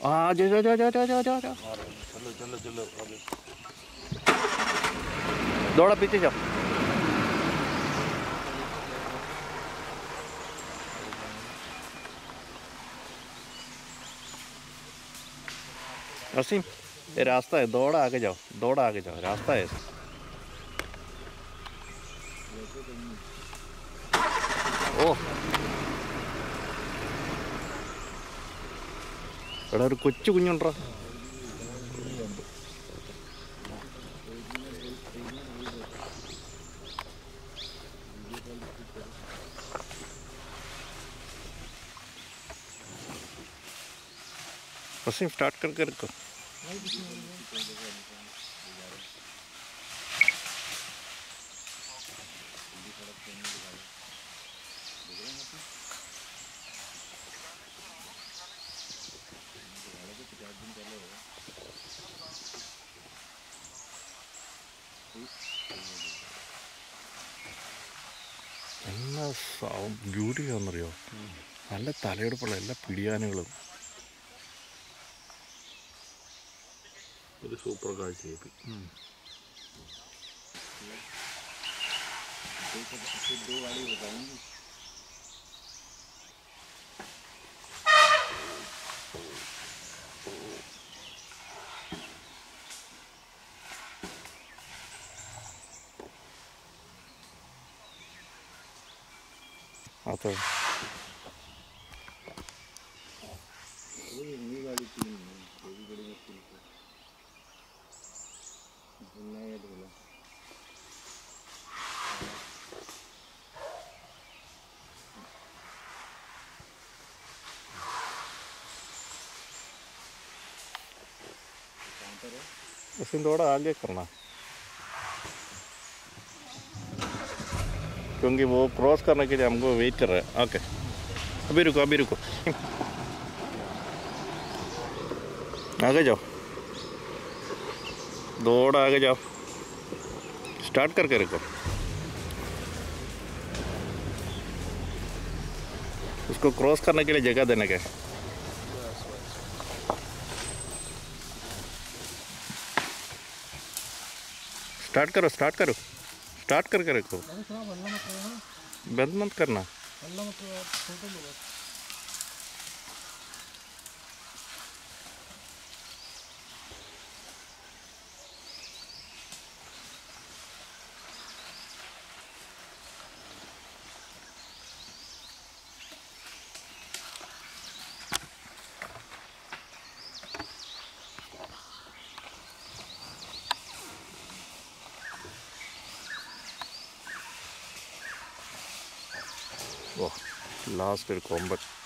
जा जा जा जा जा जा जा जा। चलो चलो चलो आगे। दौड़ा पीछे जाओ। असीम ये रास्ता है, दौड़ा आगे जाओ, दौड़ा आगे जाओ, रास्ता है। ओह എടാ ഒരു കൊച്ചു കുഞ്ഞുണ്ടോ? वसीम स्टार्ट करके रखो। എന്നാ ബ്യൂട്ടി ആണെന്നറിയോ, നല്ല തലയെടുപ്പുള്ള എല്ലാ പിടിയാനകളും. ഒരു സൂപ്പർ കാഴ്ചയായി. അതെ वसीम थोड़ा आगे करना, क्योंकि वो क्रॉस करने के लिए हमको वेट कर रहा है. ओके अभी रुको, अभी रुको. आगे जाओ, दौड़ आगे जाओ, स्टार्ट करके रखो. उसको क्रॉस करने के लिए जगह देने का. स्टार्ट करो, स्टार्ट करो, स्टार्ट करके रखो. बंद मत करना. लास्ट फिर कॉम्बट.